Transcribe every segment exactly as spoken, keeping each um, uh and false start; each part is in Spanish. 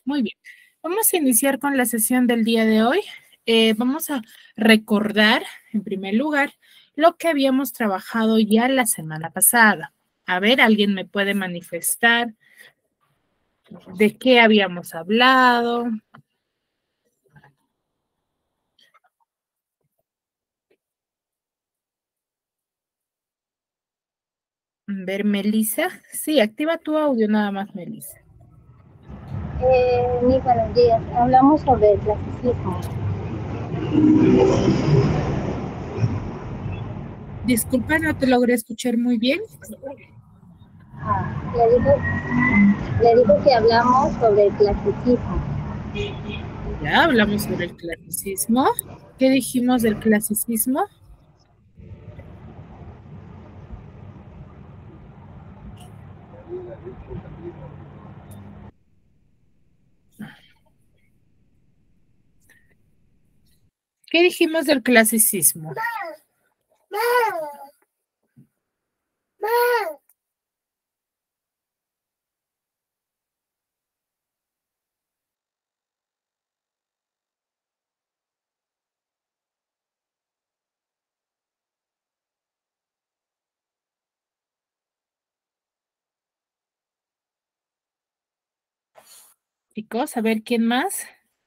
Muy bien. Vamos a iniciar con la sesión del día de hoy. Eh, vamos a recordar, en primer lugar, lo que habíamos trabajado ya la semana pasada. A ver, ¿alguien me puede manifestar de qué habíamos hablado? Ver, Melissa. Sí, activa tu audio nada más, Melissa. Eh, muy buenos días. Hablamos sobre el clasicismo. Disculpa, no te logré escuchar muy bien. Ah, le, digo, le digo que hablamos sobre el clasicismo. Ya hablamos sobre el clasicismo. ¿Qué dijimos del clasicismo? ¿Qué dijimos del clasicismo? Chicos, a ver quién más.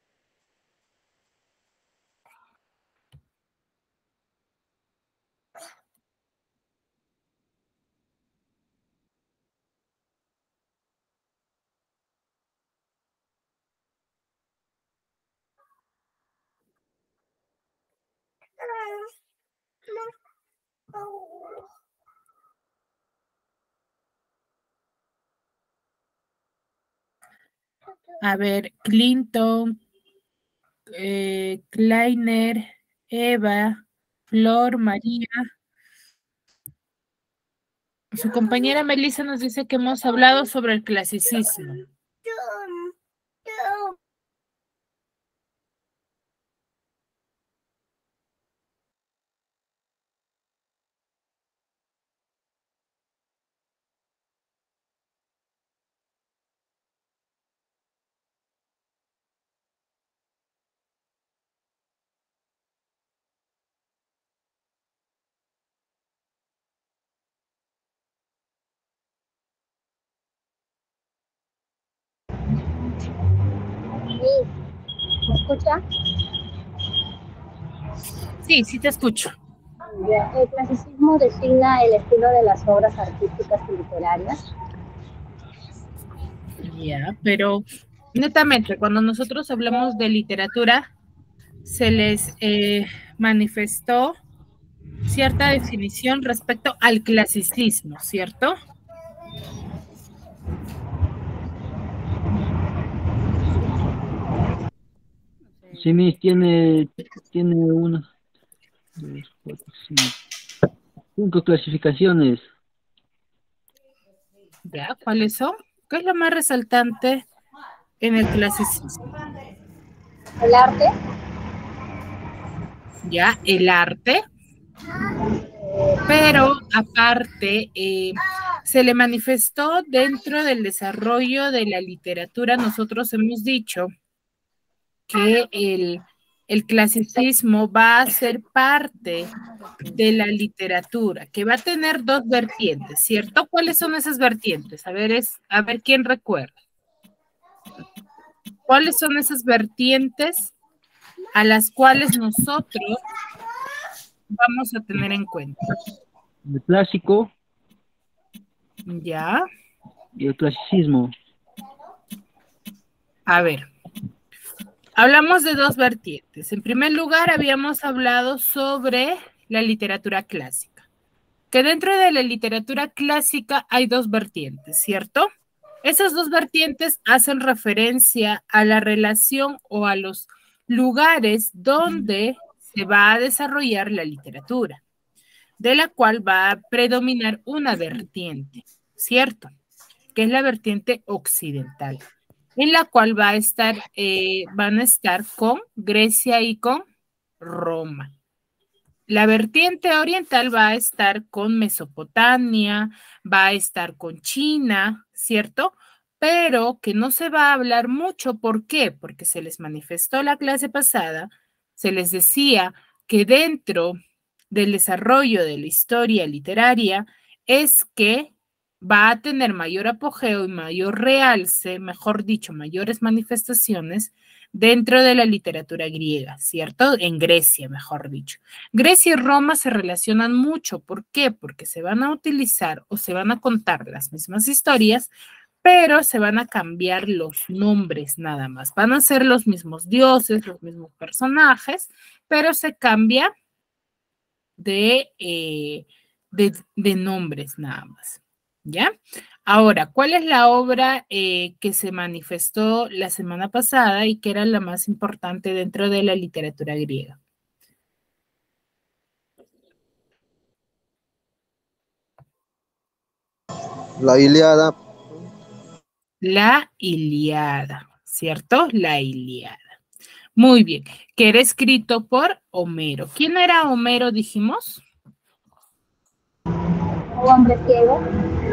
A ver, Clinton, eh, Kleiner, Eva, Flor, María. Su compañera Melissa nos dice que hemos hablado sobre el clasicismo. Sí, ¿me escucha? Sí, sí te escucho. El clasicismo designa el estilo de las obras artísticas y literarias. Ya, pero netamente, cuando nosotros hablamos de literatura, se les eh, manifestó cierta definición respecto al clasicismo, ¿cierto? Sí, Miss, tiene, tiene una, dos, cuatro, cinco, cinco clasificaciones. ¿Ya? ¿Cuáles son? ¿Qué es lo más resaltante en el clasicismo? El arte, ¿Ya? El arte, pero aparte eh, se le manifestó dentro del desarrollo de la literatura. Nosotros hemos dicho que el, el clasicismo va a ser parte de la literatura, que va a tener dos vertientes, ¿cierto? ¿Cuáles son esas vertientes? A ver, es, a ver quién recuerda. ¿Cuáles son esas vertientes a las cuales nosotros vamos a tener en cuenta? El clásico Ya, y el clasicismo. a ver, hablamos de dos vertientes. En primer lugar, habíamos hablado sobre la literatura clásica, que dentro de la literatura clásica hay dos vertientes, ¿cierto? Esas dos vertientes hacen referencia a la relación o a los lugares donde se va a desarrollar la literatura, de la cual va a predominar una vertiente, ¿cierto? Que es la vertiente occidental, en la cual va a estar, eh, van a estar con Grecia y con Roma. La vertiente oriental va a estar con Mesopotamia, va a estar con China, ¿cierto? pero que no se va a hablar mucho. ¿Por qué? Porque se les manifestó la clase pasada, se les decía que dentro del desarrollo de la historia literaria es que va a tener mayor apogeo y mayor realce, mejor dicho, mayores manifestaciones dentro de la literatura griega, ¿cierto? En Grecia, mejor dicho. Grecia y Roma se relacionan mucho. ¿Por qué? Porque se van a utilizar o se van a contar las mismas historias, pero se van a cambiar los nombres nada más. Van a ser los mismos dioses, los mismos personajes, pero se cambia de, eh, de, de nombres nada más. ¿Ya? Ahora, ¿cuál es la obra eh, que se manifestó la semana pasada y que era la más importante dentro de la literatura griega? La Ilíada. La Ilíada, ¿cierto? La Ilíada. Muy bien, que era escrito por Homero. ¿Quién era Homero, dijimos? Un hombre ciego.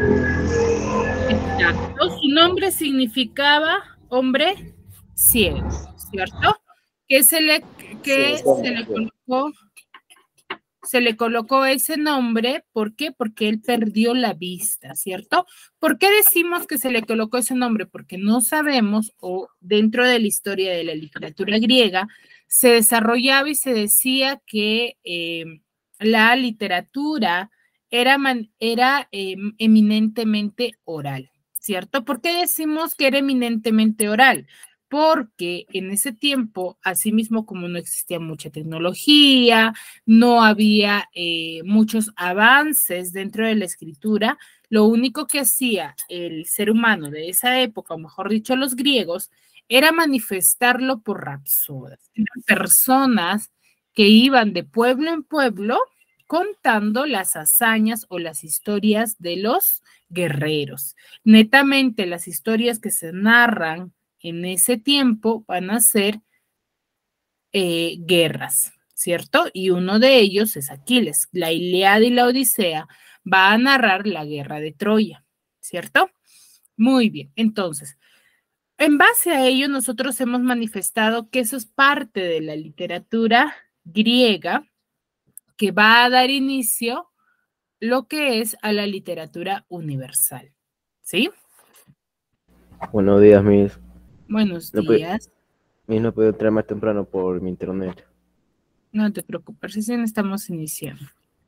Exacto, su nombre significaba hombre ciego, ¿cierto? Que se le, que se le colocó, se le colocó ese nombre, ¿por qué? Porque él perdió la vista, ¿cierto? ¿Por qué decimos que se le colocó ese nombre? Porque no sabemos, o dentro de la historia de la literatura griega, se desarrollaba y se decía que eh, la literatura era, man, era eh, eminentemente oral, ¿cierto? ¿Por qué decimos que era eminentemente oral? Porque en ese tiempo, así mismo como no existía mucha tecnología, no había eh, muchos avances dentro de la escritura, lo único que hacía el ser humano de esa época, o mejor dicho, los griegos, era manifestarlo por rapsodas. Eran personas que iban de pueblo en pueblo contando las hazañas o las historias de los guerreros. Netamente, las historias que se narran en ese tiempo van a ser eh, guerras, ¿cierto? Y uno de ellos es Aquiles. La Ilíada y la Odisea va a narrar la guerra de Troya, ¿cierto? Muy bien, entonces, en base a ello, nosotros hemos manifestado que eso es parte de la literatura griega que va a dar inicio lo que es a la literatura universal, ¿sí? Buenos días, Miss. Buenos No pude, días. Miss, no puedo entrar más temprano por mi internet. No te preocupes, recién estamos iniciando.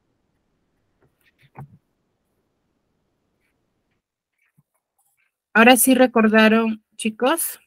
Ahora sí recordaron, chicos.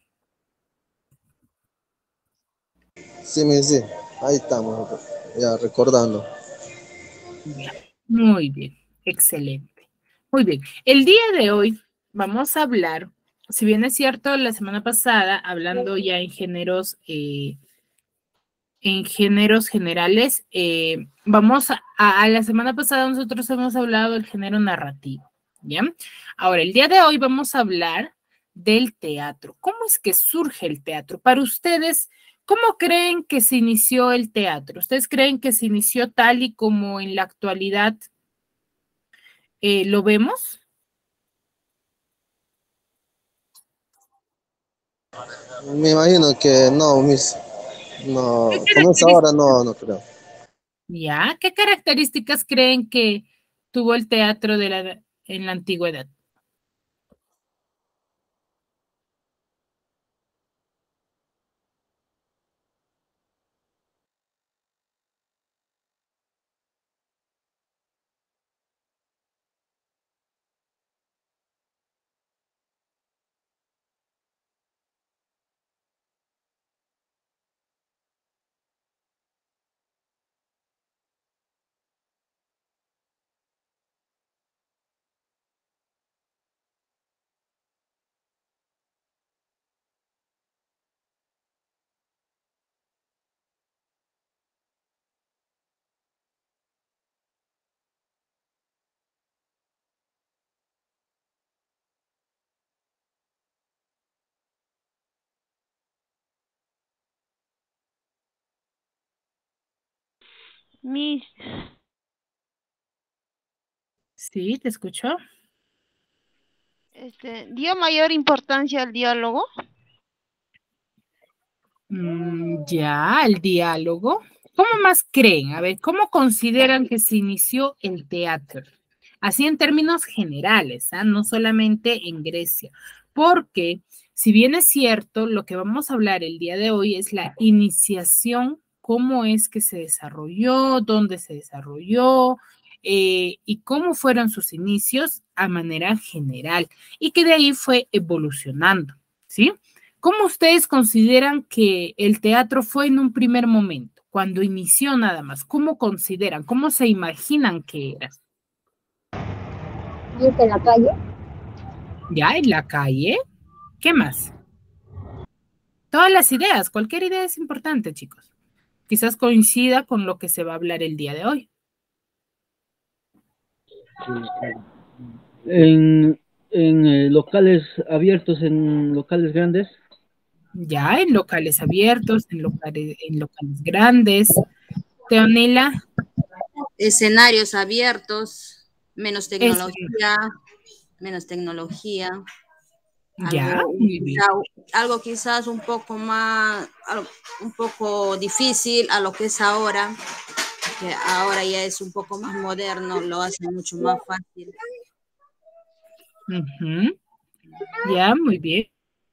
Sí, mi, sí. Ahí estamos, ya recordando. Ya, muy bien, excelente. Muy bien, el día de hoy vamos a hablar, si bien es cierto, la semana pasada, hablando ya en géneros, eh, en géneros generales, eh, vamos a, a la semana pasada nosotros hemos hablado del género narrativo, ¿ya? Ahora, el día de hoy vamos a hablar del teatro. ¿Cómo es que surge el teatro? Para ustedes, ¿cómo creen que se inició el teatro? ¿Ustedes creen que se inició tal y como en la actualidad eh, lo vemos? Me imagino que no, mis, ¿Qué no, como es ahora, características, no, no creo. ya, ¿qué características creen que tuvo el teatro de la, en la antigüedad? Miss, Sí, te escucho. Este, ¿dio mayor importancia al diálogo? Mm, ya, el diálogo. ¿Cómo más creen? A ver, ¿cómo consideran que se inició el teatro? Así en términos generales, ¿ah? No solamente en Grecia, porque si bien es cierto, lo que vamos a hablar el día de hoy es la iniciación, cómo es que se desarrolló, dónde se desarrolló eh, y cómo fueron sus inicios a manera general y que de ahí fue evolucionando, ¿sí? ¿Cómo ustedes consideran que el teatro fue en un primer momento, cuando inició nada más? ¿Cómo consideran? ¿Cómo se imaginan que era? ¿Viste en la calle? ¿Ya en la calle? ¿Qué más? Todas las ideas, cualquier idea es importante, chicos. Quizás coincida con lo que se va a hablar el día de hoy. En, en eh, locales abiertos, en locales grandes. Ya en locales abiertos, en locales, en locales grandes. Teonela. Escenarios abiertos, menos Es, tecnología, menos tecnología. ya, Algo, muy bien. quizá, algo quizás un poco más, algo, un poco difícil a lo que es ahora, que ahora ya es un poco más moderno, lo hace mucho más fácil. Uh-huh. Ya, muy bien.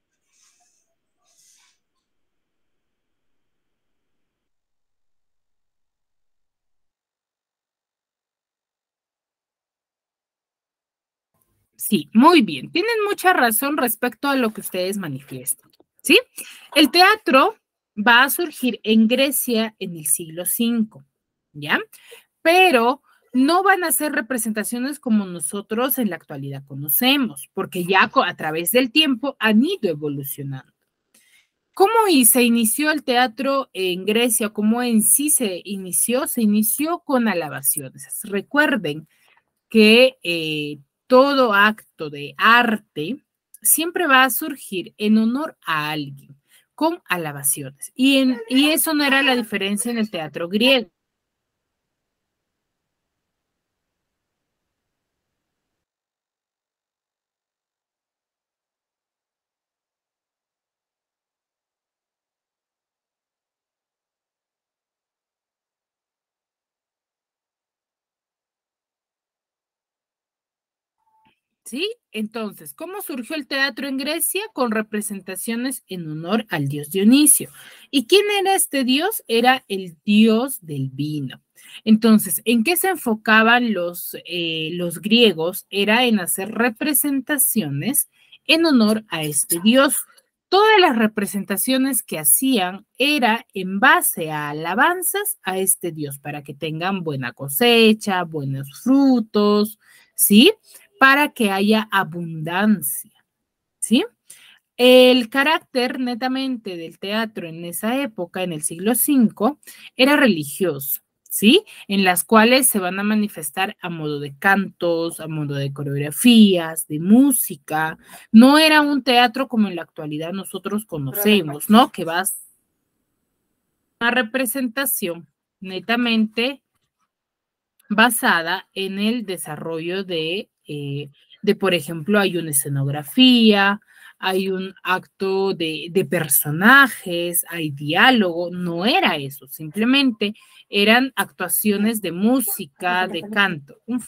Sí, muy bien. Tienen mucha razón respecto a lo que ustedes manifiestan, ¿sí? El teatro va a surgir en Grecia en el siglo cinco, ¿ya? Pero no van a ser representaciones como nosotros en la actualidad conocemos, porque ya a través del tiempo han ido evolucionando. ¿Cómo se inició el teatro en Grecia? ¿Cómo en sí se inició? Se inició con alabaciones. Recuerden que eh, todo acto de arte siempre va a surgir en honor a alguien, con alabaciones. Y, en, y eso no era la diferencia en el teatro griego. ¿Sí? Entonces, ¿cómo surgió el teatro en Grecia? Con representaciones en honor al dios Dionisio. ¿Y quién era este dios? Era el dios del vino. Entonces, ¿en qué se enfocaban los, eh, los griegos? Era en hacer representaciones en honor a este dios. Todas las representaciones que hacían era en base a alabanzas a este dios para que tengan buena cosecha, buenos frutos, ¿sí? Para que haya abundancia, ¿sí? El carácter netamente del teatro en esa época, en el siglo cinco, era religioso, ¿sí? En las cuales se van a manifestar a modo de cantos, a modo de coreografías, de música. No era un teatro como en la actualidad nosotros conocemos, ¿no? Que va a una representación netamente basada en el desarrollo de, eh, de, por ejemplo, hay una escenografía, hay un acto de, de personajes, hay diálogo, no era eso, simplemente eran actuaciones de música, de canto. Uf.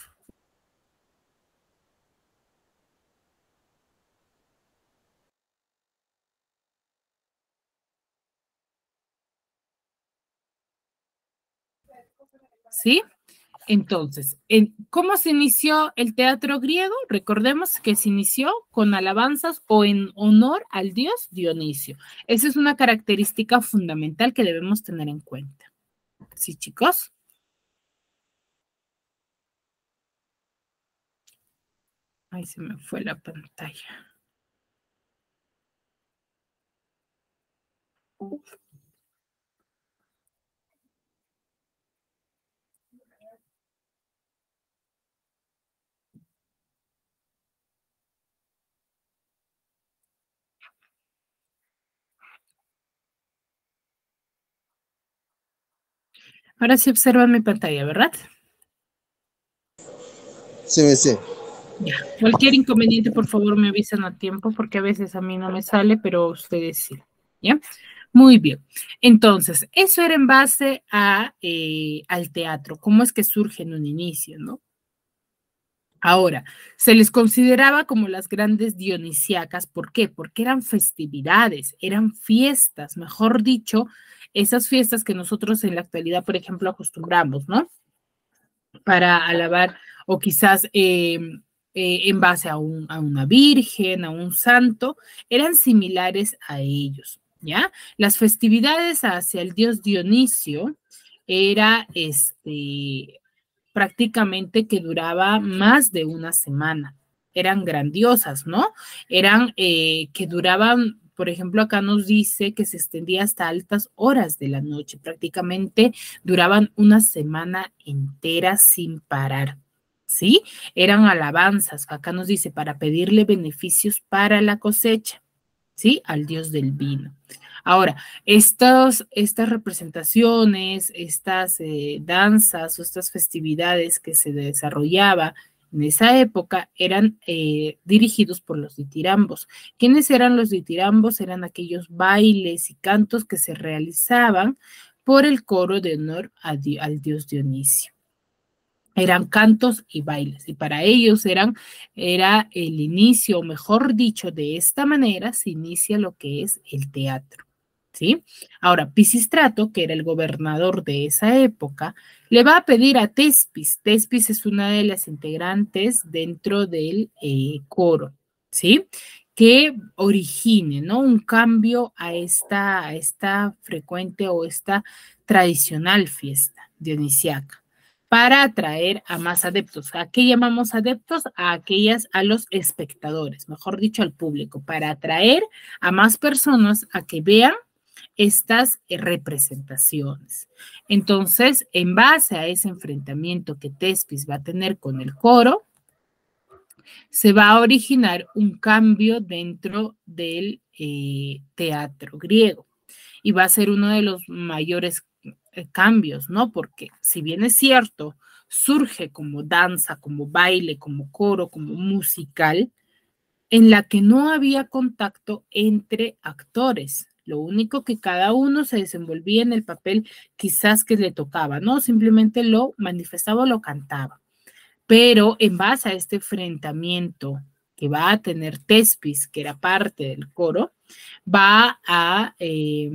¿Sí? Entonces, en, ¿cómo se inició el teatro griego? Recordemos que se inició con alabanzas o en honor al dios Dionisio. Esa es una característica fundamental que debemos tener en cuenta. ¿Sí, chicos? Ahí se me fue la pantalla. Ahora sí observan mi pantalla, ¿verdad? Sí, sí. Ya. Cualquier inconveniente, por favor, me avisan a tiempo, porque a veces a mí no me sale, pero ustedes sí. ¿Ya? Muy bien. Entonces, eso era en base a, eh, al teatro. ¿Cómo es que surge en un inicio, no? Ahora, se les consideraba como las grandes dionisíacas. ¿Por qué? Porque eran festividades, eran fiestas, mejor dicho, esas fiestas que nosotros en la actualidad, por ejemplo, acostumbramos, ¿no? Para alabar o quizás eh, eh, en base a, un, a una virgen, a un santo, eran similares a ellos, ¿ya? Las festividades hacia el dios Dionisio era este prácticamente que duraba más de una semana. Eran grandiosas, ¿no? Eran eh, que duraban, por ejemplo, acá nos dice que se extendía hasta altas horas de la noche. Prácticamente duraban una semana entera sin parar, ¿sí? Eran alabanzas, acá nos dice, para pedirle beneficios para la cosecha, ¿sí? Al dios del vino. Ahora, estos, estas representaciones, estas eh, danzas o estas festividades que se desarrollaba en esa época eran eh, dirigidos por los ditirambos. ¿Quiénes eran los ditirambos? Eran aquellos bailes y cantos que se realizaban por el coro de honor a, al dios Dionisio. Eran cantos y bailes, y para ellos eran, era el inicio, o mejor dicho, de esta manera se inicia lo que es el teatro, ¿sí? Ahora, Pisístrato, que era el gobernador de esa época, le va a pedir a Tespis. Tespis es una de las integrantes dentro del eh, coro, ¿sí? Que origine, ¿no? Un cambio a esta, a esta frecuente o esta tradicional fiesta dionisiaca, para atraer a más adeptos. ¿A qué llamamos adeptos? A aquellas, a los espectadores, mejor dicho, al público, para atraer a más personas a que vean estas representaciones. Entonces, en base a ese enfrentamiento que Tespis va a tener con el coro, se va a originar un cambio dentro del eh, teatro griego y va a ser uno de los mayores cambios, ¿no? Porque si bien es cierto, surge como danza, como baile, como coro, como musical, en la que no había contacto entre actores. Lo único que cada uno se desenvolvía en el papel quizás que le tocaba, ¿no? Simplemente lo manifestaba o lo cantaba. Pero en base a este enfrentamiento que va a tener Tespis, que era parte del coro, va a... Eh,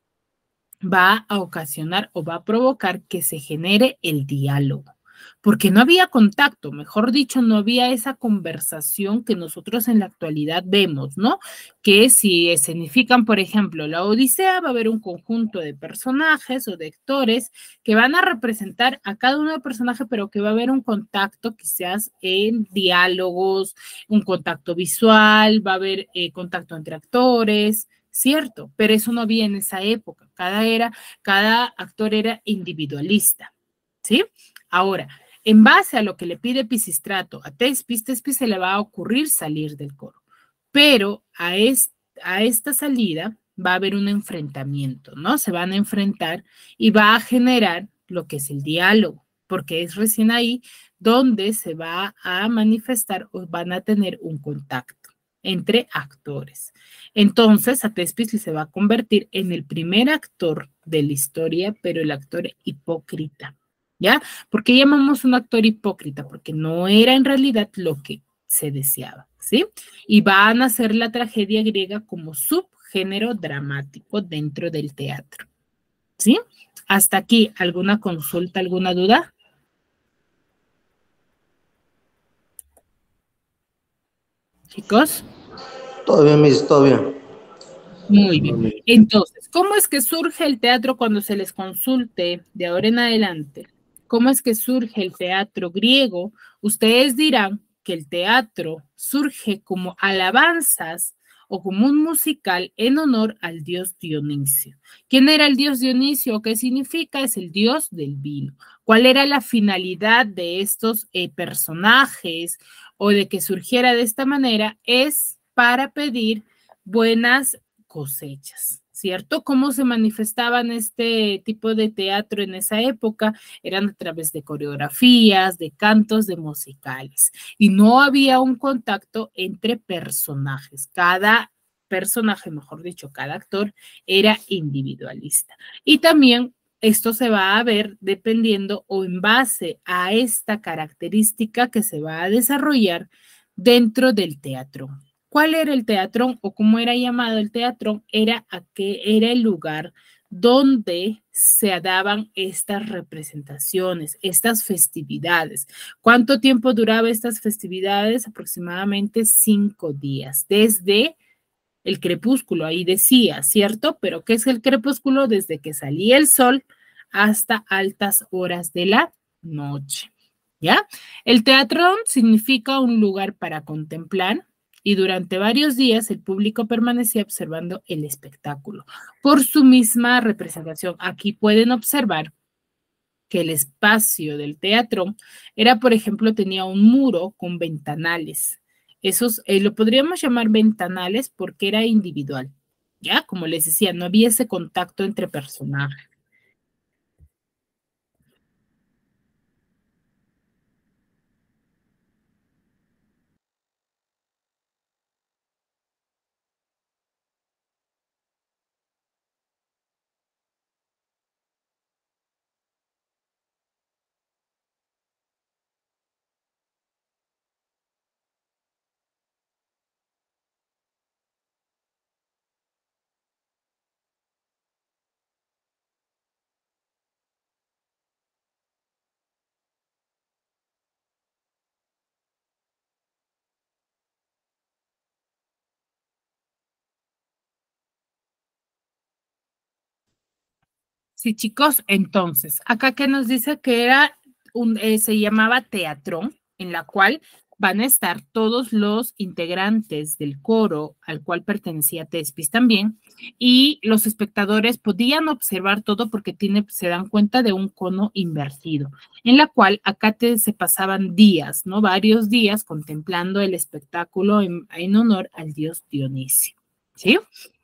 va a ocasionar o va a provocar que se genere el diálogo, porque no había contacto, mejor dicho, no había esa conversación que nosotros en la actualidad vemos, ¿no? Que si escenifican, por ejemplo, la Odisea, va a haber un conjunto de personajes o de actores que van a representar a cada uno de los personajes, pero que va a haber un contacto quizás en diálogos, un contacto visual, va a haber eh, contacto entre actores, cierto, pero eso no había en esa época. Cada, era, cada actor era individualista, ¿sí? Ahora, en base a lo que le pide Pisístrato a Tespis, Tespis se le va a ocurrir salir del coro, pero a, est, a esta salida va a haber un enfrentamiento, ¿no? Se van a enfrentar y va a generar lo que es el diálogo, porque es recién ahí donde se va a manifestar o van a tener un contacto entre actores. Entonces, a Tespis se va a convertir en el primer actor de la historia, pero el actor hipócrita, ¿ya? ¿Por qué llamamos un actor hipócrita? Porque no era en realidad lo que se deseaba, ¿sí? Y va a nacer la tragedia griega como subgénero dramático dentro del teatro, ¿sí? Hasta aquí, ¿alguna consulta, alguna duda? Chicos. Todo bien, Miss, todo bien. Muy bien. Entonces, ¿cómo es que surge el teatro cuando se les consulte de ahora en adelante? ¿Cómo es que surge el teatro griego? Ustedes dirán que el teatro surge como alabanzas o como un musical en honor al dios Dionisio. ¿Quién era el dios Dionisio? ¿Qué significa? Es el dios del vino. ¿Cuál era la finalidad de estos eh, personajes o de que surgiera de esta manera? Es para pedir buenas cosechas, ¿cierto? ¿Cómo se manifestaban este tipo de teatro en esa época? Eran a través de coreografías, de cantos, de musicales. Y no había un contacto entre personajes. Cada personaje, mejor dicho, cada actor era individualista. Y también esto se va a ver dependiendo o en base a esta característica que se va a desarrollar dentro del teatro. ¿Cuál era el teatrón o cómo era llamado el teatrón? Era, a que era el lugar donde se daban estas representaciones, estas festividades. ¿Cuánto tiempo duraba estas festividades? Aproximadamente cinco días, desde el crepúsculo, ahí decía, ¿cierto? Pero ¿qué es el crepúsculo? Desde que salía el sol hasta altas horas de la noche, ¿ya? El teatrón significa un lugar para contemplar y durante varios días el público permanecía observando el espectáculo por su misma representación. Aquí pueden observar que el espacio del teatrón era, por ejemplo, tenía un muro con ventanales. Esos eh, lo podríamos llamar ventanales porque era individual, ¿ya? Como les decía, no había ese contacto entre personajes. Sí, chicos, entonces, acá que nos dice que era un, eh, se llamaba teatrón, en la cual van a estar todos los integrantes del coro al cual pertenecía Tespis también, y los espectadores podían observar todo porque tiene, se dan cuenta de un cono invertido, en la cual acá te, se pasaban días, ¿no? Varios días contemplando el espectáculo en, en honor al dios Dionisio, ¿sí?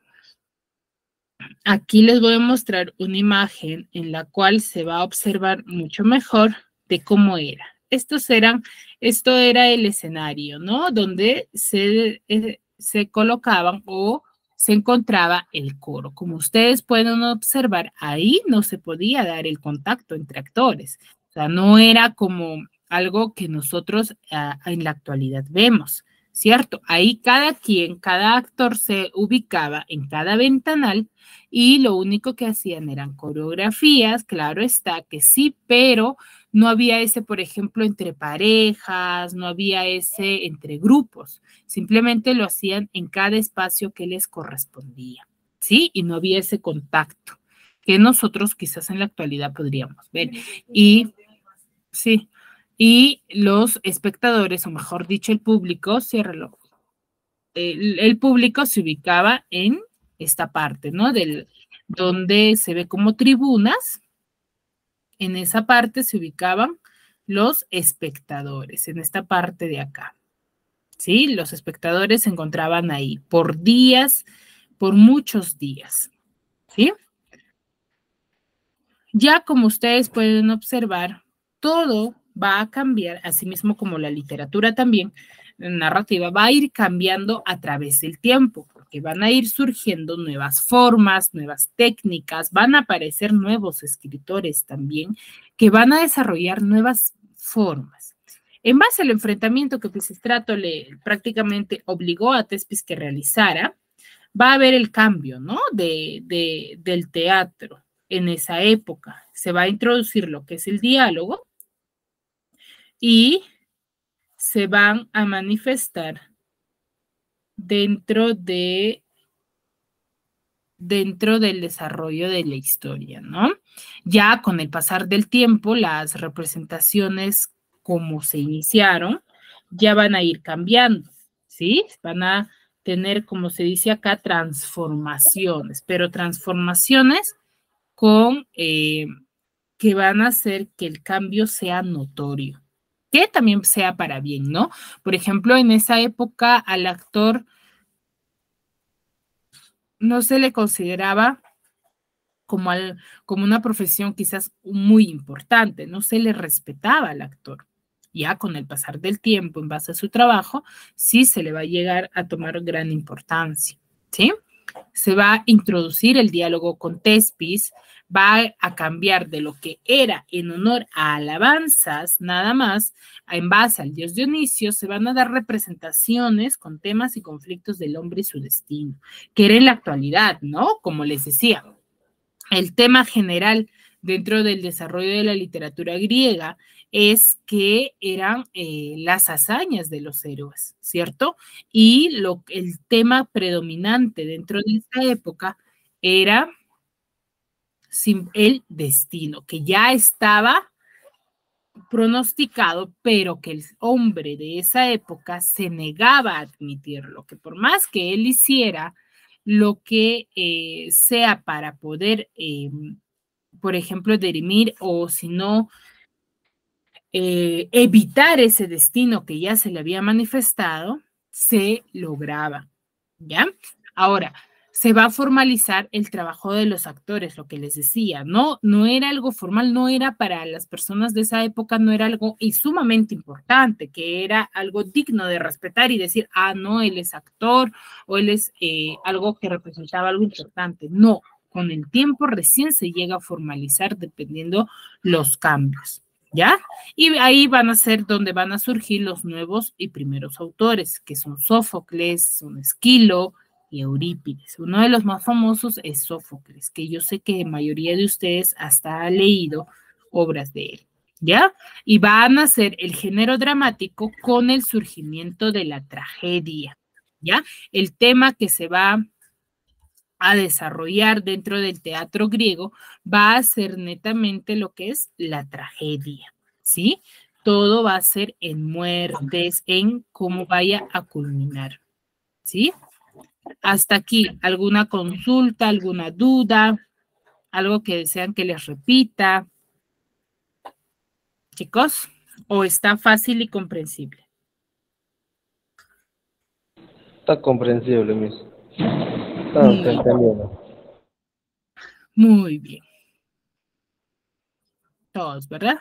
Aquí les voy a mostrar una imagen en la cual se va a observar mucho mejor de cómo era. Estos eran, esto era el escenario, ¿no? Donde se, eh, se colocaban o se encontraba el coro. Como ustedes pueden observar, ahí no se podía dar el contacto entre actores. O sea, no era como algo que nosotros uh, en la actualidad vemos, ¿cierto? Ahí cada quien, cada actor se ubicaba en cada ventanal y lo único que hacían eran coreografías, claro está que sí, pero no había ese, por ejemplo, entre parejas, no había ese entre grupos, simplemente lo hacían en cada espacio que les correspondía, ¿sí? Y no había ese contacto que nosotros quizás en la actualidad podríamos ver. Y sí, y los espectadores, o mejor dicho, el público, ciérralo, el, el público se ubicaba en esta parte, ¿no? Del, donde se ve como tribunas, en esa parte se ubicaban los espectadores, en esta parte de acá, ¿sí? Los espectadores se encontraban ahí por días, por muchos días, ¿sí? Ya como ustedes pueden observar, todo va a cambiar, así mismo como la literatura también, la narrativa va a ir cambiando a través del tiempo, porque van a ir surgiendo nuevas formas, nuevas técnicas, van a aparecer nuevos escritores también que van a desarrollar nuevas formas. En base al enfrentamiento que Pisístrato le prácticamente obligó a Tespis que realizara, va a haber el cambio, ¿no? De, de, del teatro en esa época. Se va a introducir lo que es el diálogo y se van a manifestar dentro de dentro del desarrollo de la historia, ¿no? Ya con el pasar del tiempo, las representaciones como se iniciaron, ya van a ir cambiando, ¿sí? Van a tener, como se dice acá, transformaciones, pero transformaciones con eh, que van a hacer que el cambio sea notorio, que también sea para bien, ¿no? Por ejemplo, en esa época al actor no se le consideraba como, al, como una profesión quizás muy importante, no se le respetaba al actor. Ya con el pasar del tiempo, en base a su trabajo, sí se le va a llegar a tomar gran importancia, ¿sí? Se va a introducir el diálogo con Tespis, va a cambiar de lo que era en honor a alabanzas, nada más, en base al dios Dionisio, se van a dar representaciones con temas y conflictos del hombre y su destino, que era en la actualidad, ¿no? Como les decía, el tema general dentro del desarrollo de la literatura griega es que eran eh, las hazañas de los héroes, ¿cierto? Y lo, el tema predominante dentro de esta época era el destino, que ya estaba pronosticado, pero que el hombre de esa época se negaba a admitirlo, que por más que él hiciera lo que eh, sea para poder, eh, por ejemplo, dirimir o si no, eh, evitar ese destino que ya se le había manifestado, se lograba, ¿ya? Ahora, se va a formalizar el trabajo de los actores, lo que les decía, no, no era algo formal, no era para las personas de esa época, no era algo y sumamente importante, que era algo digno de respetar y decir, ah, no, él es actor o él es eh, algo que representaba algo importante. No, con el tiempo recién se llega a formalizar dependiendo los cambios, ¿ya? Y ahí van a ser donde van a surgir los nuevos y primeros autores, que son Sófocles, son Esquilo y Eurípides. Uno de los más famosos es Sófocles, que yo sé que la mayoría de ustedes hasta ha leído obras de él, ¿ya? Y van a ser el género dramático con el surgimiento de la tragedia, ¿ya? El tema que se va a desarrollar dentro del teatro griego va a ser netamente lo que es la tragedia, ¿sí? Todo va a ser en muertes, en cómo vaya a culminar, ¿sí? Hasta aquí, ¿alguna consulta, alguna duda, algo que desean que les repita? Chicos, ¿o está fácil y comprensible? Está comprensible, Miss. Está Muy entendiendo. Muy bien. Todos, ¿verdad?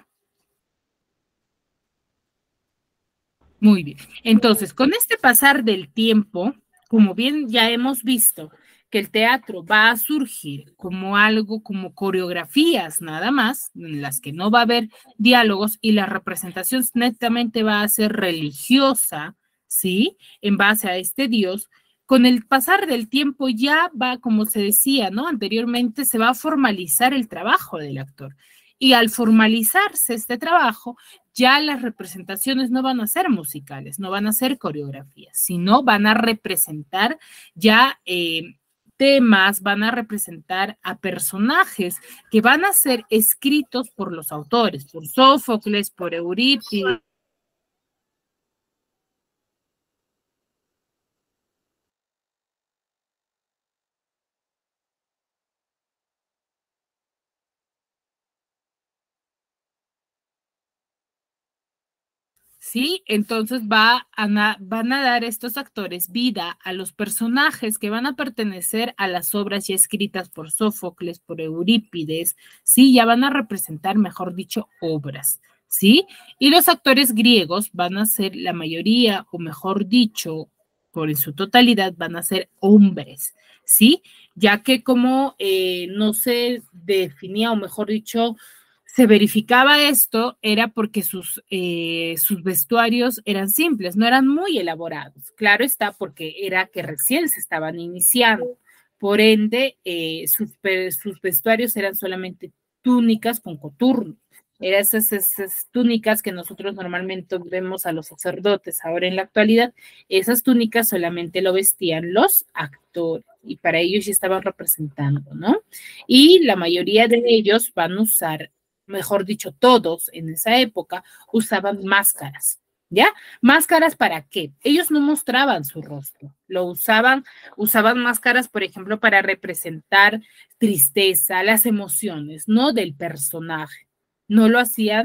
Muy bien. Entonces, con este pasar del tiempo, como bien ya hemos visto, que el teatro va a surgir como algo, como coreografías nada más, en las que no va a haber diálogos y la representación netamente va a ser religiosa, ¿sí? En base a este Dios. Con el pasar del tiempo ya va, como se decía, ¿no? Anteriormente se va a formalizar el trabajo del actor. Y al formalizarse este trabajo, ya las representaciones no van a ser musicales, no van a ser coreografías, sino van a representar ya eh, temas, van a representar a personajes que van a ser escritos por los autores, por Sófocles, por Eurípides. ¿Sí? Entonces va a na- van a dar estos actores vida a los personajes que van a pertenecer a las obras ya escritas por Sófocles, por Eurípides, ¿sí? Ya van a representar, mejor dicho, obras, ¿sí? Y los actores griegos van a ser la mayoría, o mejor dicho, por en su totalidad, van a ser hombres, ¿sí? Ya que como eh, no se definía, o mejor dicho, se verificaba esto era porque sus, eh, sus vestuarios eran simples, no eran muy elaborados. Claro está, porque era que recién se estaban iniciando. Por ende, eh, sus, sus vestuarios eran solamente túnicas con coturno. Eran esas, esas túnicas que nosotros normalmente vemos a los sacerdotes ahora en la actualidad. Esas túnicas solamente lo vestían los actores y para ellos ya estaban representando, ¿no? Y la mayoría de ellos van a usar, mejor dicho, todos en esa época usaban máscaras, ¿ya? ¿Máscaras para qué? Ellos no mostraban su rostro, lo usaban, usaban máscaras, por ejemplo, para representar tristeza, las emociones, no del personaje. No lo hacían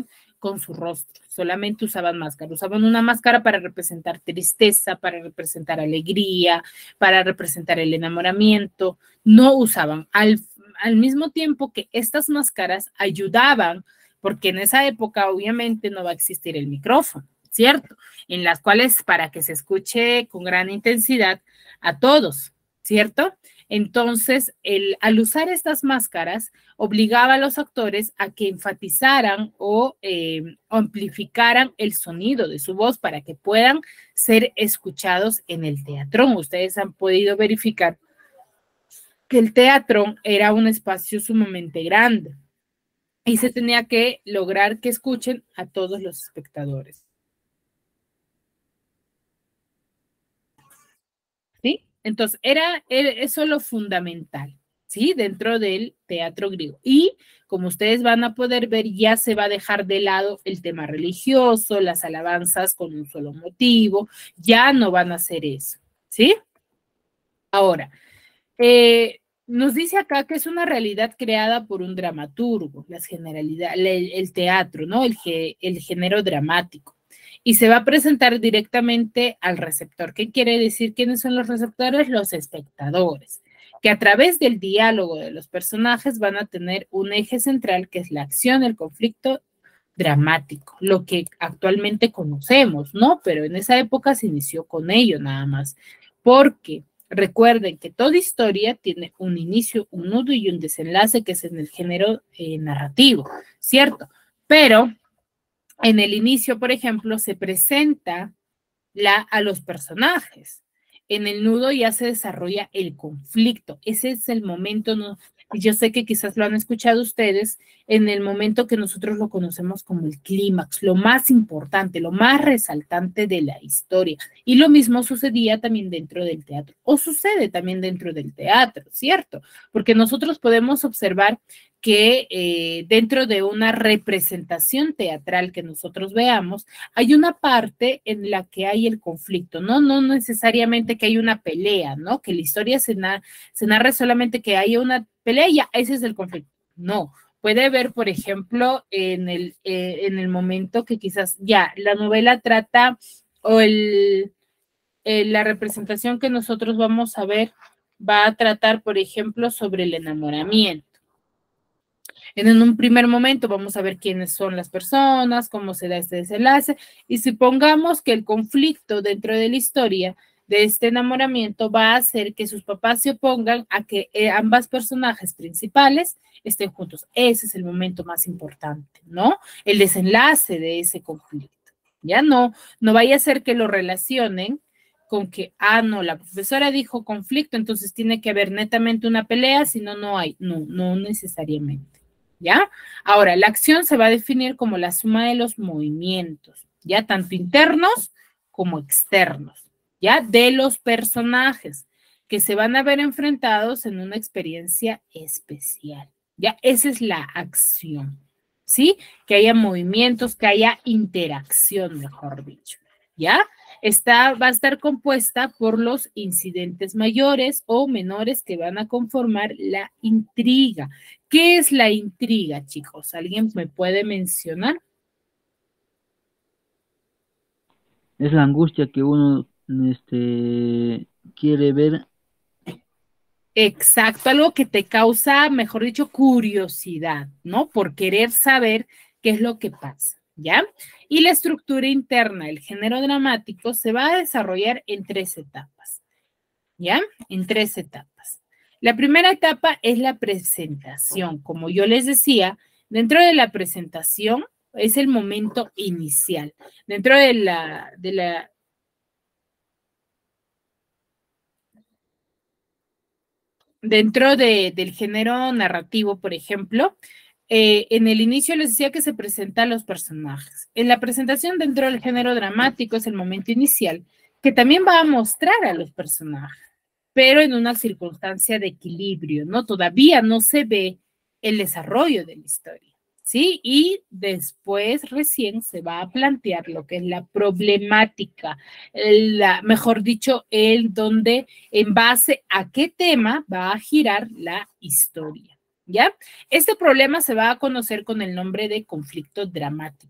con su rostro, solamente usaban máscara, usaban una máscara para representar tristeza, para representar alegría, para representar el enamoramiento, no usaban, al, al mismo tiempo que estas máscaras ayudaban, porque en esa época obviamente no va a existir el micrófono, ¿cierto? En las cuales para que se escuche con gran intensidad a todos, ¿cierto? Entonces, el, al usar estas máscaras, obligaba a los actores a que enfatizaran o eh, amplificaran el sonido de su voz para que puedan ser escuchados en el teatro. Ustedes han podido verificar que el teatro era un espacio sumamente grande y se tenía que lograr que escuchen a todos los espectadores. ¿Sí? Entonces, era, era eso lo fundamental, ¿sí? Dentro del teatro griego. Y como ustedes van a poder ver, ya se va a dejar de lado el tema religioso, las alabanzas con un solo motivo, ya no van a hacer eso, ¿sí? Ahora, eh, nos dice acá que es una realidad creada por un dramaturgo, las generalidades, el, el teatro, ¿no? El, el género dramático. Y se va a presentar directamente al receptor. ¿Qué quiere decir? ¿Quiénes son los receptores? Los espectadores, que a través del diálogo de los personajes van a tener un eje central que es la acción, el conflicto dramático, lo que actualmente conocemos, ¿no? Pero en esa época se inició con ello nada más, porque recuerden que toda historia tiene un inicio, un nudo y un desenlace que es en el género eh, narrativo, ¿cierto? Pero en el inicio, por ejemplo, se presenta la, a los personajes. En el nudo ya se desarrolla el conflicto. Ese es el momento, ¿no? Yo sé que quizás lo han escuchado ustedes, en el momento que nosotros lo conocemos como el clímax, lo más importante, lo más resaltante de la historia. Y lo mismo sucedía también dentro del teatro, o sucede también dentro del teatro, ¿cierto? Porque nosotros podemos observar que eh, dentro de una representación teatral que nosotros veamos, hay una parte en la que hay el conflicto, ¿no? No necesariamente que hay una pelea, ¿no? Que la historia se, na se narre solamente que haya una pelea y ya, ese es el conflicto. No, puede haber, por ejemplo, en el, eh, en el momento que quizás ya la novela trata o el, eh, la representación que nosotros vamos a ver va a tratar, por ejemplo, sobre el enamoramiento. En un primer momento vamos a ver quiénes son las personas, cómo se da este desenlace, y supongamos que el conflicto dentro de la historia de este enamoramiento va a hacer que sus papás se opongan a que eh, ambas personajes principales estén juntos. Ese es el momento más importante, ¿no? El desenlace de ese conflicto. Ya no, no vaya a ser que lo relacionen con que, ah, no, la profesora dijo conflicto, entonces tiene que haber netamente una pelea, si no, no hay. No, no necesariamente. ¿Ya? Ahora, la acción se va a definir como la suma de los movimientos, ¿ya? Tanto internos como externos, ¿ya? De los personajes que se van a ver enfrentados en una experiencia especial, ¿ya? Esa es la acción, ¿sí? Que haya movimientos, que haya interacción, mejor dicho, ¿ya? Esta va a estar compuesta por los incidentes mayores o menores que van a conformar la intriga. ¿Qué es la intriga, chicos? ¿Alguien me puede mencionar? Es la angustia que uno este, quiere ver. Exacto, algo que te causa, mejor dicho, curiosidad, ¿no? Por querer saber qué es lo que pasa, ¿ya? Y la estructura interna, el género dramático, se va a desarrollar en tres etapas, ¿ya? En tres etapas. La primera etapa es la presentación. Como yo les decía, dentro de la presentación es el momento inicial. Dentro de la, de la dentro de, del género narrativo, por ejemplo, eh, en el inicio les decía que se presentan los personajes. En la presentación dentro del género dramático es el momento inicial, que también va a mostrar a los personajes, pero en una circunstancia de equilibrio, ¿no? Todavía no se ve el desarrollo de la historia, ¿sí? Y después recién se va a plantear lo que es la problemática, la, mejor dicho, el donde, en base a qué tema va a girar la historia, ¿ya? Este problema se va a conocer con el nombre de conflicto dramático,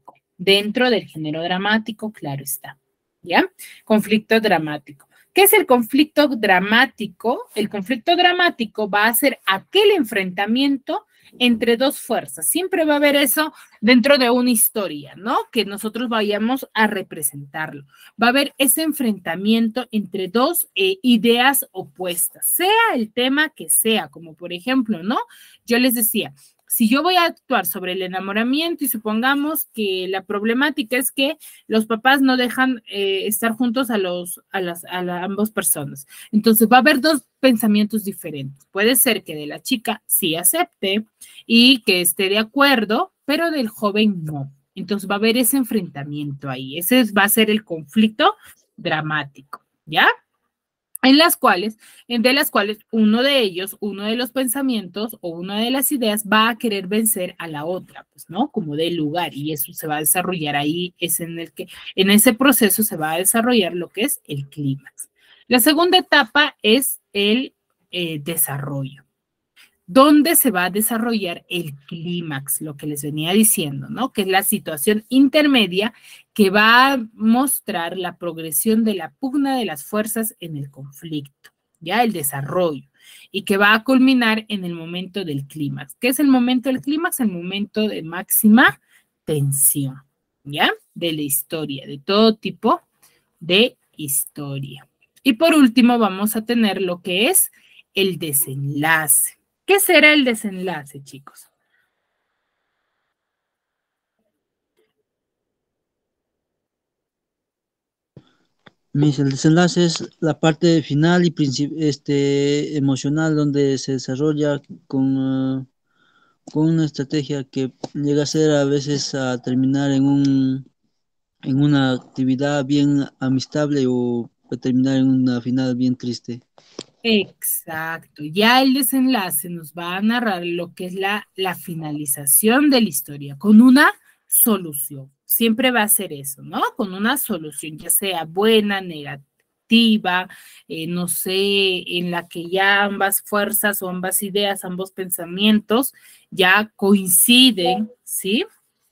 dentro del género dramático, claro está, ¿ya? Conflicto dramático. ¿Qué es el conflicto dramático? El conflicto dramático va a ser aquel enfrentamiento entre dos fuerzas. Siempre va a haber eso dentro de una historia, ¿no? Que nosotros vayamos a representarlo. Va a haber ese enfrentamiento entre dos eh, ideas opuestas, sea el tema que sea, como por ejemplo, ¿no? Yo les decía, si yo voy a actuar sobre el enamoramiento y supongamos que la problemática es que los papás no dejan eh, estar juntos a, los, a, las, a la, ambas personas, entonces va a haber dos pensamientos diferentes. Puede ser que de la chica sí acepte y que esté de acuerdo, pero del joven no. Entonces va a haber ese enfrentamiento ahí. Ese va a ser el conflicto dramático, ¿ya? En las cuales, de las cuales uno de ellos, uno de los pensamientos o una de las ideas va a querer vencer a la otra, pues, ¿no? Como del lugar, y eso se va a desarrollar ahí, es en el que, en ese proceso se va a desarrollar lo que es el clímax. La segunda etapa es el eh, desarrollo. ¿Dónde se va a desarrollar el clímax? Lo que les venía diciendo, ¿no? Que es la situación intermedia que va a mostrar la progresión de la pugna de las fuerzas en el conflicto, ya el desarrollo, y que va a culminar en el momento del clímax. ¿Qué es el momento del clímax? El momento de máxima tensión, ¿ya? De la historia, de todo tipo de historia. Y por último vamos a tener lo que es el desenlace. ¿Qué será el desenlace, chicos? Mis, el desenlace es la parte final y este, emocional donde se desarrolla con, uh, con una estrategia que llega a ser a veces a terminar en, un, en una actividad bien amistable o a terminar en una final bien triste. Exacto, ya el desenlace nos va a narrar lo que es la, la finalización de la historia con una solución. Siempre va a ser eso, ¿no? Con una solución, ya sea buena, negativa, eh, no sé, en la que ya ambas fuerzas o ambas ideas, ambos pensamientos ya coinciden, ¿sí?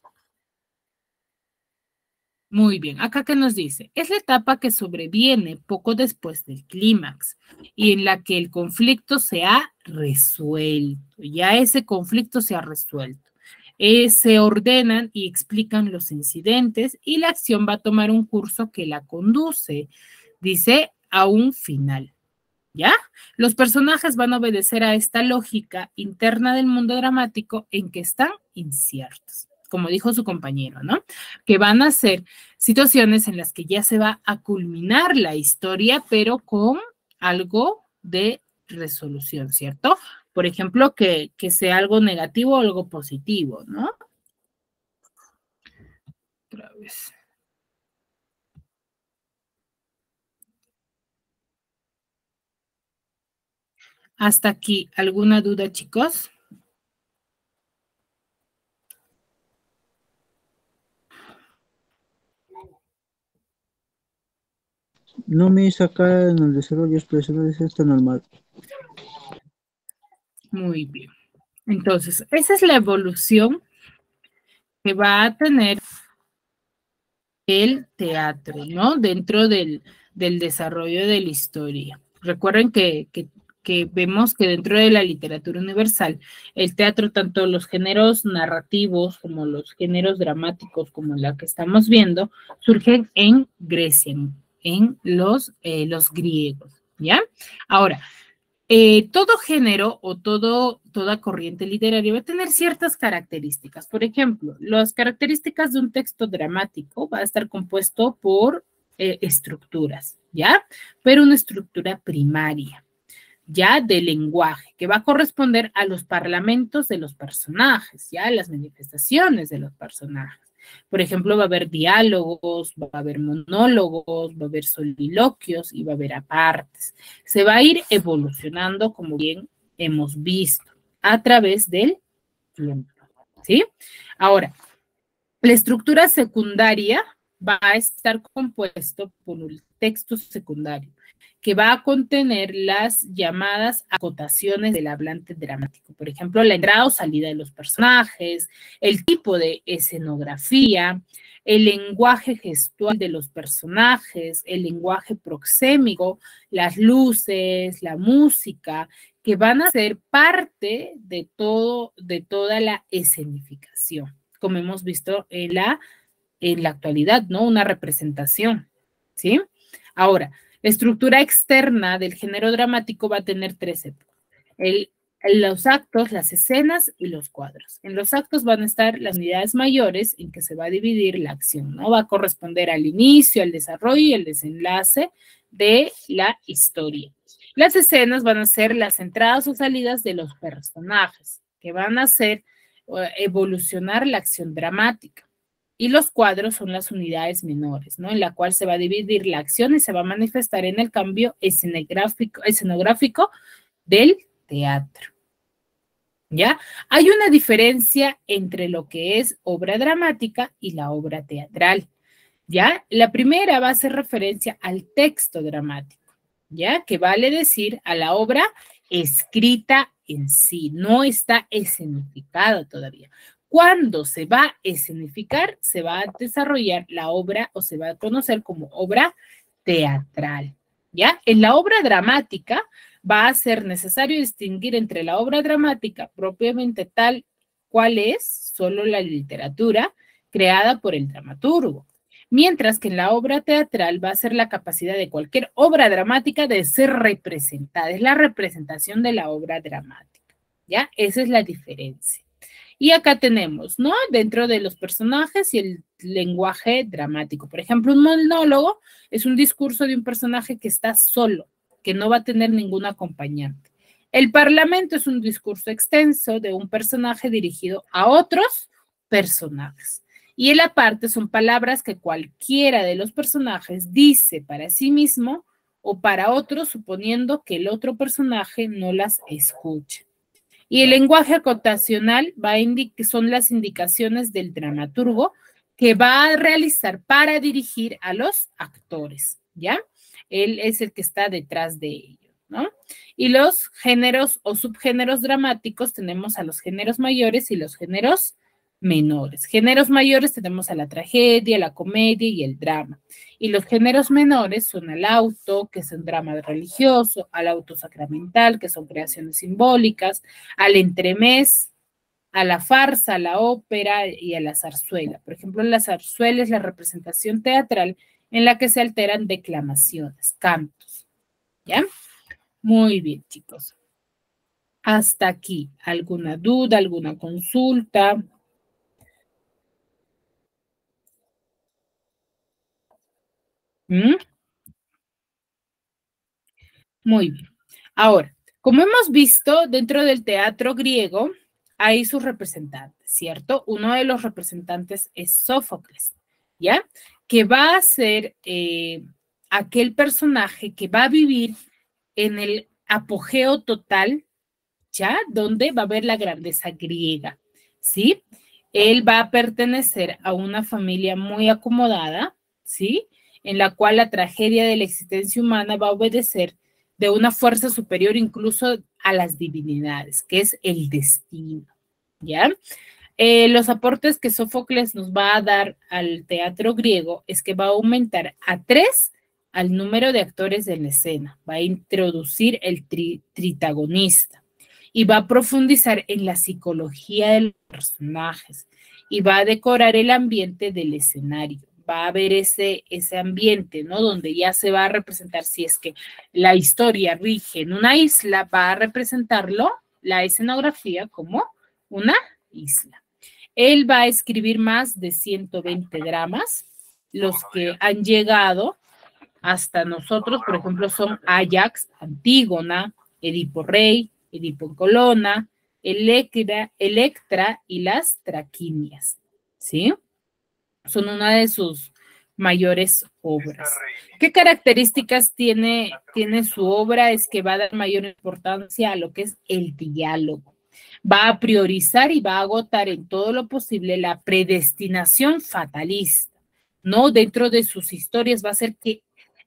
Muy bien, acá que nos dice, es la etapa que sobreviene poco después del clímax y en la que el conflicto se ha resuelto, ya ese conflicto se ha resuelto. Eh, se ordenan y explican los incidentes y la acción va a tomar un curso que la conduce, dice, a un final, ¿ya? Los personajes van a obedecer a esta lógica interna del mundo dramático en que están inciertos, como dijo su compañero, ¿no? Que van a ser situaciones en las que ya se va a culminar la historia, pero con algo de resolución, ¿cierto? Por ejemplo, que, que sea algo negativo o algo positivo, ¿no? Otra vez. Hasta aquí, ¿alguna duda, chicos? No me hizo acá en el desarrollo expresional, está normal. Muy bien. Entonces, esa es la evolución que va a tener el teatro, ¿no? Dentro del, del desarrollo de la historia. Recuerden que, que, que vemos que dentro de la literatura universal, el teatro, tanto los géneros narrativos como los géneros dramáticos, como la que estamos viendo, surgen en Grecia, en los, eh, los griegos, ¿ya? Ahora, Eh, todo género o todo, toda corriente literaria va a tener ciertas características. Por ejemplo, las características de un texto dramático va a estar compuesto por eh, estructuras, ¿ya? Pero una estructura primaria, ya de lenguaje, que va a corresponder a los parlamentos de los personajes, ya las manifestaciones de los personajes. Por ejemplo, va a haber diálogos, va a haber monólogos, va a haber soliloquios y va a haber apartes. Se va a ir evolucionando, como bien hemos visto, a través del tiempo, ¿sí? Ahora, la estructura secundaria va a estar compuesto por un texto secundario, que va a contener las llamadas acotaciones del hablante dramático. Por ejemplo, la entrada o salida de los personajes, el tipo de escenografía, el lenguaje gestual de los personajes, el lenguaje proxémico, las luces, la música, que van a ser parte de todo, de toda la escenificación, como hemos visto en la, en la actualidad, ¿no? Una representación, ¿sí? Ahora, la estructura externa del género dramático va a tener tres épocas. El, los actos, las escenas y los cuadros. En los actos van a estar las unidades mayores en que se va a dividir la acción, ¿no? Va a corresponder al inicio, al desarrollo y al desenlace de la historia. Las escenas van a ser las entradas o salidas de los personajes, que van a hacer evolucionar la acción dramática. Y los cuadros son las unidades menores, ¿no? En la cual se va a dividir la acción y se va a manifestar en el cambio escenográfico, escenográfico del teatro. ¿Ya? Hay una diferencia entre lo que es obra dramática y la obra teatral. ¿Ya? La primera va a hacer referencia al texto dramático, ¿ya? Que vale decir a la obra escrita en sí, no está escenificada todavía. Cuando se va a escenificar, se va a desarrollar la obra o se va a conocer como obra teatral, ¿ya? En la obra dramática va a ser necesario distinguir entre la obra dramática propiamente tal cual es solo la literatura creada por el dramaturgo, mientras que en la obra teatral va a ser la capacidad de cualquier obra dramática de ser representada, es la representación de la obra dramática, ¿ya? Esa es la diferencia. Y acá tenemos, ¿no? Dentro de los personajes y el lenguaje dramático. Por ejemplo, un monólogo es un discurso de un personaje que está solo, que no va a tener ningún acompañante. El parlamento es un discurso extenso de un personaje dirigido a otros personajes. Y el aparte son palabras que cualquiera de los personajes dice para sí mismo o para otro, suponiendo que el otro personaje no las escucha. Y el lenguaje acotacional va a indicar, son las indicaciones del dramaturgo que va a realizar para dirigir a los actores, ¿ya? Él es el que está detrás de ellos, ¿no? Y los géneros o subgéneros dramáticos tenemos a los géneros mayores y los géneros menores. Géneros mayores tenemos a la tragedia, la comedia y el drama. Y los géneros menores son al auto, que es un drama religioso, al auto sacramental, que son creaciones simbólicas, al entremés, a la farsa, a la ópera y a la zarzuela. Por ejemplo, la zarzuela es la representación teatral en la que se alteran declamaciones, cantos. ¿Ya? Muy bien, chicos. Hasta aquí. ¿Alguna duda, alguna consulta? ¿Mm? Muy bien. Ahora, como hemos visto, dentro del teatro griego hay sus representantes, ¿cierto? Uno de los representantes es Sófocles, ¿ya? Que va a ser eh, aquel personaje que va a vivir en el apogeo total, ¿ya? Donde va a haber la grandeza griega, ¿sí? Él va a pertenecer a una familia muy acomodada, ¿sí? En la cual la tragedia de la existencia humana va a obedecer de una fuerza superior incluso a las divinidades, que es el destino, ¿ya? Eh, los aportes que Sófocles nos va a dar al teatro griego es que va a aumentar a tres al número de actores de la escena, va a introducir el tri tritagonista y va a profundizar en la psicología de los personajes y va a decorar el ambiente del escenario. Va a haber ese, ese ambiente, ¿no? Donde ya se va a representar, si es que la historia rige en una isla, va a representarlo, la escenografía, como una isla. Él va a escribir más de ciento veinte dramas, los que han llegado hasta nosotros, por ejemplo, son Ajax, Antígona, Edipo Rey, Edipo en Colona, Electra, Electra y las Traquinias, ¿sí? Son una de sus mayores obras. ¿Qué características tiene, tiene su obra? Es que va a dar mayor importancia a lo que es el diálogo. Va a priorizar y va a agotar en todo lo posible la predestinación fatalista, ¿no? Dentro de sus historias va a ser que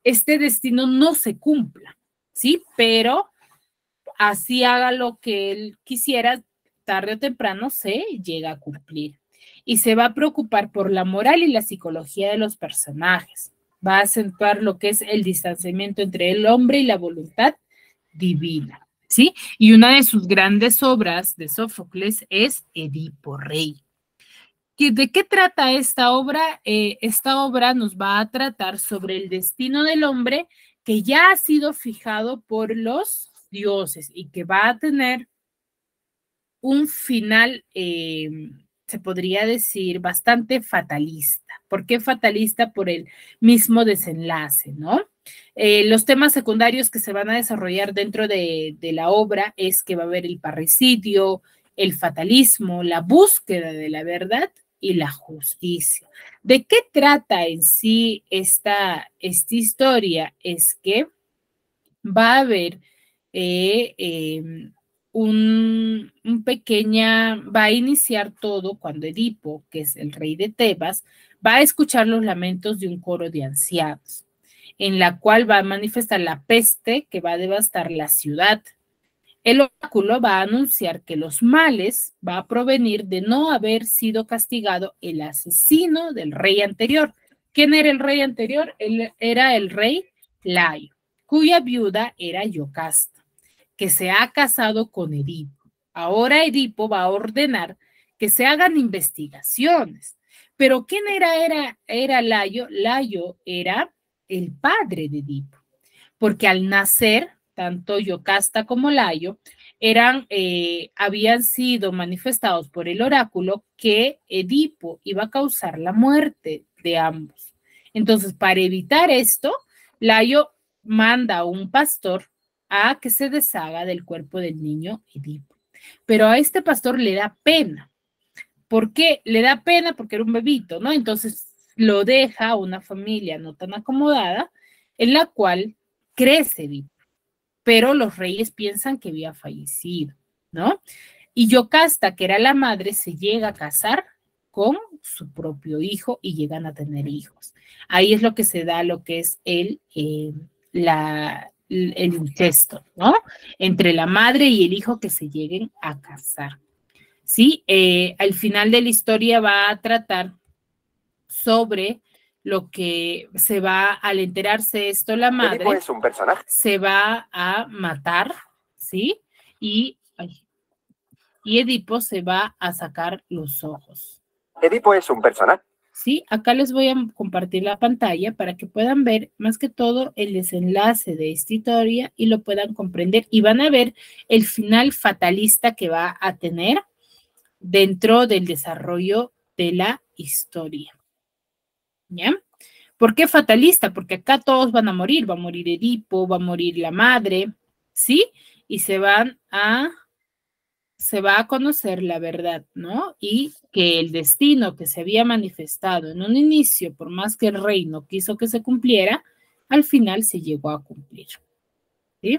este destino no se cumpla, ¿sí? Pero así haga lo que él quisiera, tarde o temprano se llega a cumplir. Y se va a preocupar por la moral y la psicología de los personajes. Va a acentuar lo que es el distanciamiento entre el hombre y la voluntad divina, ¿sí? Y una de sus grandes obras de Sófocles es Edipo Rey. ¿De qué trata esta obra? Eh, esta obra nos va a tratar sobre el destino del hombre que ya ha sido fijado por los dioses y que va a tener un final, eh, se podría decir, bastante fatalista. ¿Por qué fatalista? Por el mismo desenlace, ¿no? Eh, los temas secundarios que se van a desarrollar dentro de, de la obra es que va a haber el parricidio, el fatalismo, la búsqueda de la verdad y la justicia. ¿De qué trata en sí esta, esta historia? Es que va a haber eh, eh, un, un pequeña, va a iniciar todo cuando Edipo, que es el rey de Tebas, va a escuchar los lamentos de un coro de ancianos, en la cual va a manifestar la peste que va a devastar la ciudad. El oráculo va a anunciar que los males va a provenir de no haber sido castigado el asesino del rey anterior. ¿Quién era el rey anterior? Él era el rey Layo, cuya viuda era Yocasta, que se ha casado con Edipo. Ahora Edipo va a ordenar que se hagan investigaciones. Pero ¿quién era, era, era Layo? Layo era el padre de Edipo, porque al nacer, tanto Yocasta como Layo eran, eh, habían sido manifestados por el oráculo que Edipo iba a causar la muerte de ambos. Entonces, para evitar esto, Layo manda a un pastor a que se deshaga del cuerpo del niño Edipo. Pero a este pastor le da pena. ¿Por qué? Le da pena porque era un bebito, ¿no? Entonces lo deja a una familia no tan acomodada en la cual crece Edipo. Pero los reyes piensan que había fallecido, ¿no? Y Yocasta, que era la madre, se llega a casar con su propio hijo y llegan a tener hijos. Ahí es lo que se da, lo que es el, eh, la, el incesto, ¿no? Entre la madre y el hijo que se lleguen a casar. Sí, eh, al final de la historia va a tratar sobre lo que se va, al enterarse esto, la madre Edipo es un personaje. Se va a matar, ¿sí? Y, ay, y Edipo se va a sacar los ojos. Edipo es un personaje. Sí, acá les voy a compartir la pantalla para que puedan ver más que todo el desenlace de esta historia y lo puedan comprender y van a ver el final fatalista que va a tener dentro del desarrollo de la historia. ¿Ya? ¿Por qué fatalista? Porque acá todos van a morir, va a morir Edipo, va a morir la madre, ¿sí? Y se van a, se va a conocer la verdad, ¿no? Y que el destino que se había manifestado en un inicio, por más que el rey no quiso que se cumpliera, al final se llegó a cumplir, ¿sí?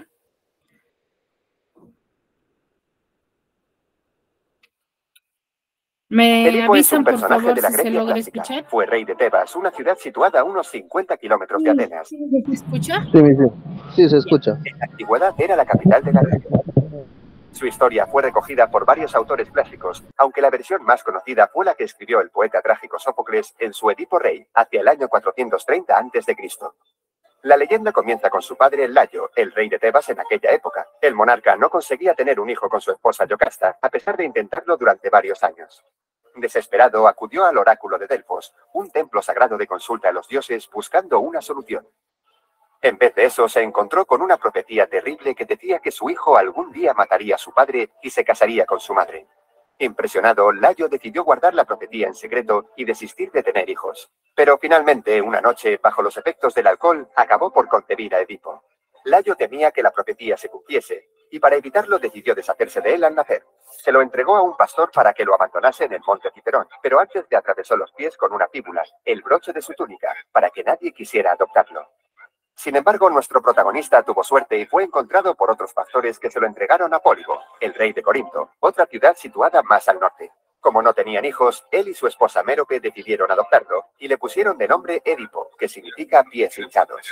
¿Me Edipo avisan, es un por personaje favor, de la si se Grecia logra clásica. escuchar? Fue rey de Tebas, una ciudad situada a unos cincuenta kilómetros de Atenas. ¿Se escucha? Sí, sí, sí, se escucha. En la antigüedad era la capital de la Grecia. Su historia fue recogida por varios autores clásicos, aunque la versión más conocida fue la que escribió el poeta trágico Sófocles en su Edipo Rey, hacia el año cuatrocientos treinta antes de Cristo. La leyenda comienza con su padre Layo, el rey de Tebas en aquella época. El monarca no conseguía tener un hijo con su esposa Yocasta, a pesar de intentarlo durante varios años. Desesperado, acudió al oráculo de Delfos, un templo sagrado de consulta a los dioses, buscando una solución. En vez de eso, se encontró con una profecía terrible que decía que su hijo algún día mataría a su padre y se casaría con su madre. Impresionado, Layo decidió guardar la profecía en secreto y desistir de tener hijos. Pero finalmente, una noche, bajo los efectos del alcohol, acabó por concebir a Edipo. Layo temía que la profecía se cumpliese, y para evitarlo decidió deshacerse de él al nacer. Se lo entregó a un pastor para que lo abandonase en el monte Ciperón, pero antes le atravesó los pies con una fíbula, el broche de su túnica, para que nadie quisiera adoptarlo. Sin embargo, nuestro protagonista tuvo suerte y fue encontrado por otros pastores que se lo entregaron a Pólibo, el rey de Corinto, otra ciudad situada más al norte. Como no tenían hijos, él y su esposa Mérope decidieron adoptarlo y le pusieron de nombre Edipo, que significa pies hinchados.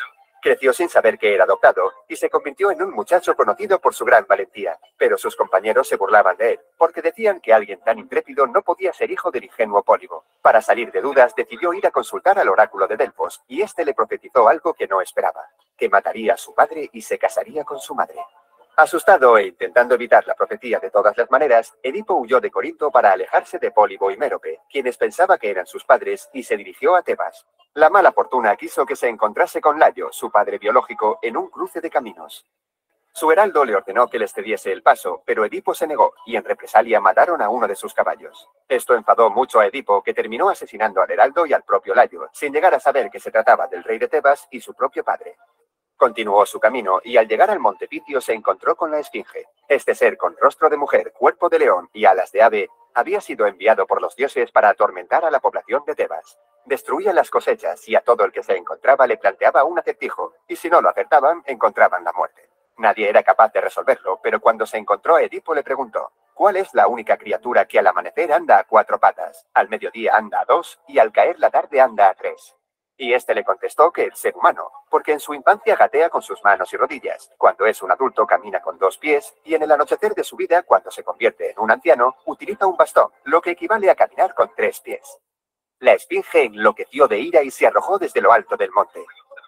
Creció sin saber que era adoptado y se convirtió en un muchacho conocido por su gran valentía, pero sus compañeros se burlaban de él, porque decían que alguien tan intrépido no podía ser hijo del ingenuo Pólibo. Para salir de dudas, decidió ir a consultar al oráculo de Delfos, y este le profetizó algo que no esperaba, que mataría a su padre y se casaría con su madre. Asustado e intentando evitar la profecía de todas las maneras, Edipo huyó de Corinto para alejarse de Pólibo y Mérope, quienes pensaba que eran sus padres, y se dirigió a Tebas. La mala fortuna quiso que se encontrase con Layo, su padre biológico, en un cruce de caminos. Su heraldo le ordenó que les cediese el paso, pero Edipo se negó, y en represalia mataron a uno de sus caballos. Esto enfadó mucho a Edipo, que terminó asesinando al heraldo y al propio Layo, sin llegar a saber que se trataba del rey de Tebas y su propio padre. Continuó su camino y al llegar al monte Picio se encontró con la Esfinge. Este ser con rostro de mujer, cuerpo de león y alas de ave había sido enviado por los dioses para atormentar a la población de Tebas. Destruía las cosechas y a todo el que se encontraba le planteaba un acertijo, y si no lo acertaban, encontraban la muerte. Nadie era capaz de resolverlo, pero cuando se encontró a Edipo le preguntó: ¿cuál es la única criatura que al amanecer anda a cuatro patas, al mediodía anda a dos y al caer la tarde anda a tres? Y este le contestó que el ser humano, porque en su infancia gatea con sus manos y rodillas, cuando es un adulto camina con dos pies, y en el anochecer de su vida, cuando se convierte en un anciano, utiliza un bastón, lo que equivale a caminar con tres pies. La Esfinge enloqueció de ira y se arrojó desde lo alto del monte.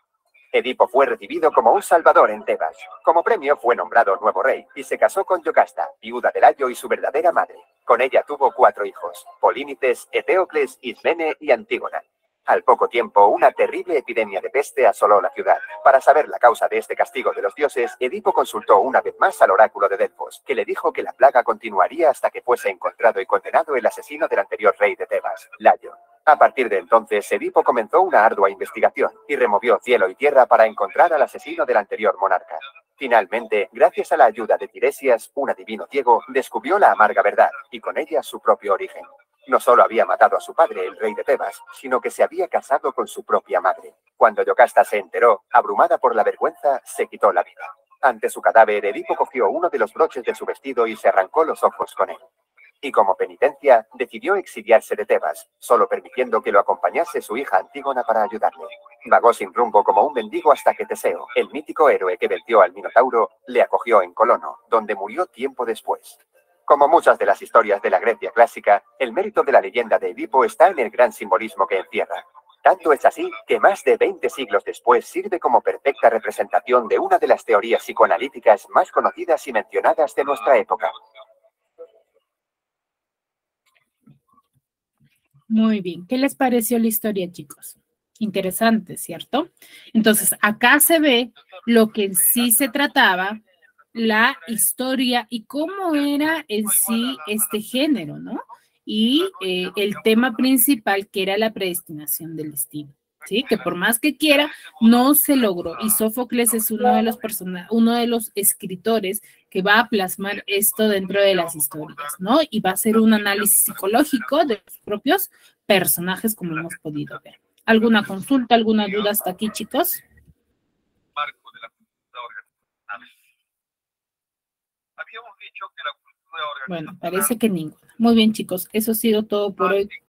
Edipo fue recibido como un salvador en Tebas. Como premio fue nombrado nuevo rey, y se casó con Yocasta, viuda de Layo y su verdadera madre. Con ella tuvo cuatro hijos: Polínices, Eteocles, Ismene y Antígona. Al poco tiempo, una terrible epidemia de peste asoló la ciudad. Para saber la causa de este castigo de los dioses, Edipo consultó una vez más al oráculo de Delfos, que le dijo que la plaga continuaría hasta que fuese encontrado y condenado el asesino del anterior rey de Tebas, Layo. A partir de entonces, Edipo comenzó una ardua investigación y removió cielo y tierra para encontrar al asesino del anterior monarca. Finalmente, gracias a la ayuda de Tiresias, un adivino ciego, descubrió la amarga verdad, y con ella su propio origen. No solo había matado a su padre, el rey de Tebas, sino que se había casado con su propia madre. Cuando Yocasta se enteró, abrumada por la vergüenza, se quitó la vida. Ante su cadáver, Edipo cogió uno de los broches de su vestido y se arrancó los ojos con él. Y como penitencia, decidió exiliarse de Tebas, solo permitiendo que lo acompañase su hija Antígona para ayudarle. Vagó sin rumbo como un mendigo hasta que Teseo, el mítico héroe que venció al Minotauro, le acogió en Colono, donde murió tiempo después. Como muchas de las historias de la Grecia clásica, el mérito de la leyenda de Edipo está en el gran simbolismo que encierra. Tanto es así que más de veinte siglos después sirve como perfecta representación de una de las teorías psicoanalíticas más conocidas y mencionadas de nuestra época. Muy bien. ¿Qué les pareció la historia, chicos? Interesante, ¿cierto? Entonces, acá se ve lo que en sí se trataba, la historia y cómo era en sí este género, ¿no? Y eh, el tema principal, que era la predestinación del destino, ¿sí? Que por más que quiera, no se logró. Y Sófocles es uno de los persona- uno de los escritores que va a plasmar esto dentro de las historias, ¿no? Y va a hacer un análisis psicológico de los propios personajes, como hemos podido ver. ¿Alguna consulta, alguna duda hasta aquí, chicos? Bueno, parece que ninguna. Muy bien, chicos, eso ha sido todo por hoy.